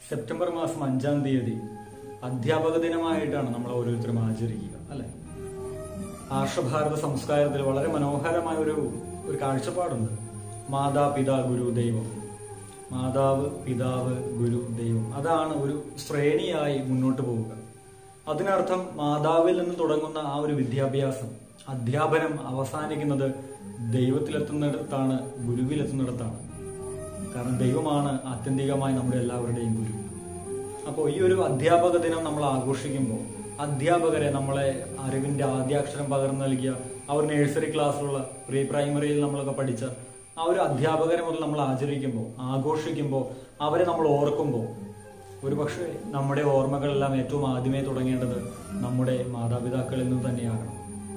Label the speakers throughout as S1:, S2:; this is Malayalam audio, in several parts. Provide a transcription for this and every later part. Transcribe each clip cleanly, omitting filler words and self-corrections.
S1: സെപ്റ്റംബർ മാസം 5-ാം തീയതി അധ്യാപക ദിനമായിട്ടാണ് നമ്മൾ ഓരോരുത്തരും ആചരിക്കുക, അല്ലെ? ആർഷഭാരത സംസ്കാരത്തിൽ വളരെ മനോഹരമായ ഒരു കാഴ്ചപ്പാടുണ്ട്. മാതാപിതാ ഗുരു ദൈവം. മാതാവ്, പിതാവ്, ഗുരു, ദൈവം. അതാണ് ഒരു ശ്രേണിയായി മുന്നോട്ട് പോവുക. അതിനർത്ഥം മാതാവിൽ നിന്ന് തുടങ്ങുന്ന ആ ഒരു വിദ്യാഭ്യാസം, അധ്യാപനം അവസാനിക്കുന്നത് ദൈവത്തിലെത്തുന്നിടത്താണ്, ഗുരുവിലെത്തുന്നിടത്താണ്. കാരണം ദൈവമാണ് ആത്യന്തികമായി നമ്മുടെ എല്ലാവരുടെയും ഗുരു. അപ്പോൾ ഈ ഒരു അധ്യാപക ദിനം നമ്മൾ ആഘോഷിക്കുമ്പോൾ അധ്യാപകരെ, നമ്മളെ അറിവിന്റെ ആദ്യാക്ഷരം പകർന്നു നൽകിയ അവർ നഴ്സറി ക്ലാസ്സിലുള്ള പ്രീ പ്രൈമറിയിൽ നമ്മളൊക്കെ പഠിച്ച ആ ഒരു അധ്യാപകരെ മുതൽ നമ്മൾ ആഘോഷിക്കുമ്പോൾ അവരെ നമ്മൾ ഓർക്കുമ്പോൾ ഒരുപക്ഷെ നമ്മുടെ ഓർമ്മകളെല്ലാം ഏറ്റവും ആദ്യമേ തുടങ്ങേണ്ടത് നമ്മുടെ മാതാപിതാക്കളിൽ നിന്ന് തന്നെയാകണം.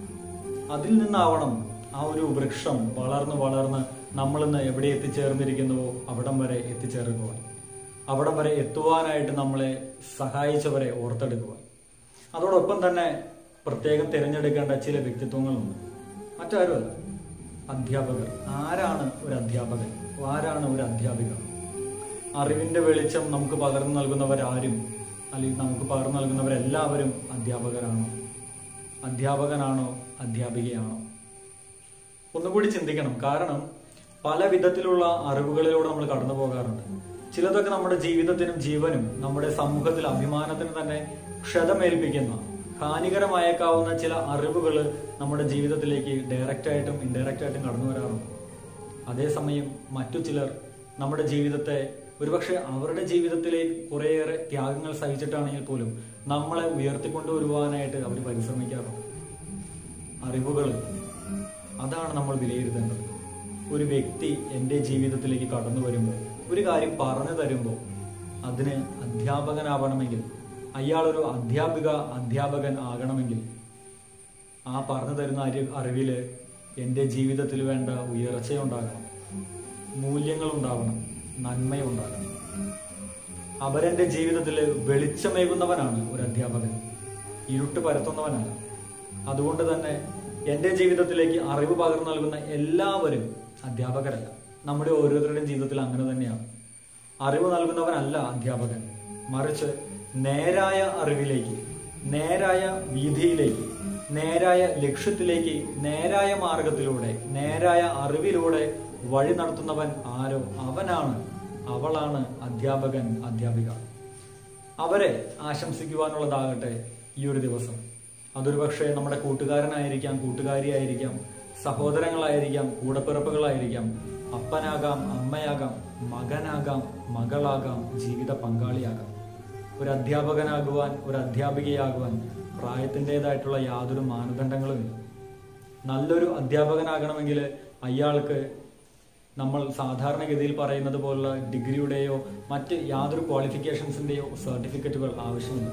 S1: അതിൽ നിന്നാവണം ആ ഒരു വൃക്ഷം വളർന്ന് നമ്മളിന്ന് എവിടെ എത്തിച്ചേർന്നിരിക്കുന്നുവോ അവിടം വരെ എത്തിച്ചേർക്കുവാൻ, അവിടം വരെ എത്തുവാനായിട്ട് നമ്മളെ സഹായിച്ചവരെ ഓർത്തെടുക്കുവാൻ. അതോടൊപ്പം തന്നെ പ്രത്യേകം തിരഞ്ഞെടുക്കേണ്ട ചില വ്യക്തിത്വങ്ങളുണ്ട്. മറ്റാരുമല്ല, അധ്യാപകർ. ആരാണ് ഒരു അധ്യാപകൻ? ആരാണ് ഒരു അധ്യാപിക? അറിവിന്റെ വെളിച്ചം നമുക്ക് പകർന്നു നൽകുന്നവരാരും, അല്ലെങ്കിൽ നമുക്ക് പകർന്നു നൽകുന്നവരെല്ലാവരും അധ്യാപകരാണോ? അധ്യാപകനാണോ? അധ്യാപികയാണോ? ഒന്നുകൂടി ചിന്തിക്കണം. കാരണം പല വിധത്തിലുള്ള അറിവുകളിലൂടെ നമ്മൾ കടന്നു പോകാറുണ്ട്. ചിലതൊക്കെ നമ്മുടെ ജീവിതത്തിനും ജീവനും നമ്മുടെ സമൂഹത്തിൽ അഭിമാനത്തിന് തന്നെ ക്ഷതമേൽപ്പിക്കുന്ന, ഹാനികരമായേക്കാവുന്ന ചില അറിവുകൾ നമ്മുടെ ജീവിതത്തിലേക്ക് ഡയറക്റ്റായിട്ടും ഇൻഡയറക്റ്റായിട്ടും കടന്നു വരാറുണ്ട്. അതേസമയം മറ്റു ചിലർ നമ്മുടെ ജീവിതത്തെ, ഒരുപക്ഷെ അവരുടെ ജീവിതത്തിലേക്ക് കുറേയേറെ ത്യാഗങ്ങൾ സഹിച്ചിട്ടാണെങ്കിൽ പോലും നമ്മളെ ഉയർത്തിക്കൊണ്ടുവരുവാനായിട്ട് അവർ പരിശ്രമിക്കാറുണ്ട്. അറിവുകൾ, അതാണ് നമ്മൾ വിലയിരുത്തേണ്ടത്. ഒരു വ്യക്തി എൻ്റെ ജീവിതത്തിലേക്ക് കടന്നു വരുമ്പോൾ, ഒരു കാര്യം പറഞ്ഞു തരുമ്പോൾ അതിന് അധ്യാപകനാവണമെങ്കിൽ, അയാളൊരു അധ്യാപകൻ ആകണമെങ്കിൽ ആ പറഞ്ഞു തരുന്ന അറിവില് എൻ്റെ ജീവിതത്തിൽ വേണ്ട ഉയർച്ചയുണ്ടാകണം, മൂല്യങ്ങളുണ്ടാവണം, നന്മയുണ്ടാകണം. അവരെന്റെ ജീവിതത്തിൽ വെളിച്ചമേകുന്നവനാണ് ഒരു അധ്യാപകൻ, ഇരുട്ട് പരത്തുന്നവനല്ല. അതുകൊണ്ട് തന്നെ എന്റെ ജീവിതത്തിലേക്ക് അറിവ് പകർന്നു നൽകുന്ന എല്ലാവരും അധ്യാപകരല്ല. നമ്മുടെ ഓരോരുത്തരുടെയും ജീവിതത്തിൽ അങ്ങനെ തന്നെയാണ്. അറിവ് നൽകുന്നവനല്ല അധ്യാപകൻ, മറിച്ച് നേരായ അറിവിലേക്ക്, നേരായ വീതിയിലേക്ക്, നേരായ ലക്ഷ്യത്തിലേക്ക്, നേരായ മാർഗത്തിലൂടെ, നേരായ അറിവിലൂടെ വഴി നടത്തുന്നവൻ ആരോ അവളാണ് അധ്യാപകൻ, അധ്യാപിക. അവരെ ആശംസിക്കുവാനുള്ളതാകട്ടെ ഈ ഒരു ദിവസം. അതൊരു പക്ഷേ നമ്മുടെ കൂട്ടുകാരനായിരിക്കാം, കൂട്ടുകാരിയായിരിക്കാം, സഹോദരങ്ങളായിരിക്കാം, കൂടപ്പിറപ്പുകളായിരിക്കാം, അപ്പനാകാം, അമ്മയാകാം, മകനാകാം, മകളാകാം, ജീവിത പങ്കാളിയാകാം. ഒരു അധ്യാപകനാകുവാൻ, ഒരു അധ്യാപികയാകുവാൻ പ്രായത്തിൻ്റെതായിട്ടുള്ള യാതൊരു മാനദണ്ഡങ്ങളുമില്ല. നല്ലൊരു അധ്യാപകനാകണമെങ്കിൽ അയാൾക്ക് നമ്മൾ സാധാരണഗതിയിൽ പറയുന്നത് പോലുള്ള ഡിഗ്രിയുടെയോ മറ്റ് യാതൊരു ക്വാളിഫിക്കേഷൻസിൻ്റെയോ സർട്ടിഫിക്കറ്റുകൾ ആവശ്യമില്ല.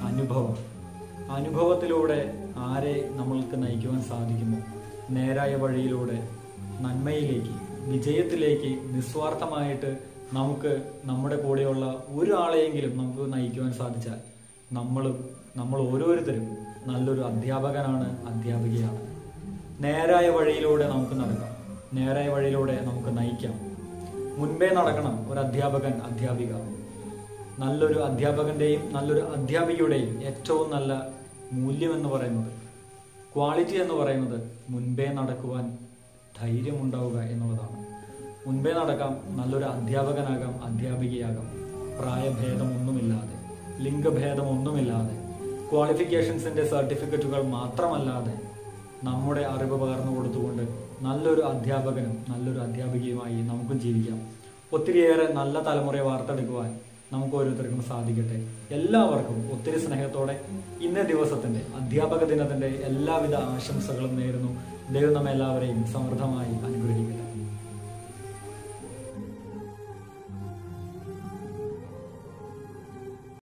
S1: അനുഭവത്തിലൂടെ ആരെ നമ്മൾക്ക് നയിക്കുവാൻ സാധിക്കുമോ നേരായ വഴിയിലൂടെ നന്മയിലേക്ക്, വിജയത്തിലേക്ക് നിസ്വാർത്ഥമായിട്ട് നമുക്ക് നമ്മുടെ കൂടെയുള്ള ഒരാളെയെങ്കിലും നമുക്ക് നയിക്കുവാൻ സാധിച്ചാൽ നമ്മൾ ഓരോരുത്തരും നല്ലൊരു അധ്യാപകനാണ്, അധ്യാപികയാണ്. നേരായ വഴിയിലൂടെ നമുക്ക് നടക്കാം, നേരായ വഴിയിലൂടെ നമുക്ക് നയിക്കാം. മുൻപേ നടക്കണം ഒരു അധ്യാപകൻ, അധ്യാപിക. നല്ലൊരു അധ്യാപകന്റെയും നല്ലൊരു അധ്യാപികയുടെയും ഏറ്റവും നല്ല മൂല്യം എന്ന് പറയുന്നത്, ക്വാളിറ്റി എന്ന് പറയുന്നത് മുൻപേ നടക്കുവാൻ ധൈര്യമുണ്ടാവുക എന്നുള്ളതാണ്. മുൻപേ നടക്കാം, നല്ലൊരു അധ്യാപകനാകാം, അധ്യാപികയാകാം. പ്രായഭേദമൊന്നുമില്ലാതെ, ലിംഗഭേദമൊന്നുമില്ലാതെ, ക്വാളിഫിക്കേഷൻസിന്റെ സർട്ടിഫിക്കറ്റുകൾ മാത്രമല്ലാതെ നമ്മുടെ അറിവ് പകർന്നു കൊടുത്തുകൊണ്ട് നല്ലൊരു അധ്യാപകനും നല്ലൊരു അധ്യാപികയുമായി നമുക്കും ജീവിക്കാം. ഒത്തിരിയേറെ നല്ല തലമുറയെ വാർത്തെടുക്കുവാൻ നമുക്ക് ഓരോരുത്തർക്കും സാധിക്കട്ടെ. എല്ലാവർക്കും ഒത്തിരി സ്നേഹത്തോടെ ഇന്നേ ദിവസത്തിന്റെ അധ്യാപക ദിനത്തിന്റെ എല്ലാവിധ ആശംസകളും നേരുന്നു. ദൈവം നമ്മെല്ലാവരെയും സമൃദ്ധമായി അനുഗ്രഹിക്കട്ടെ.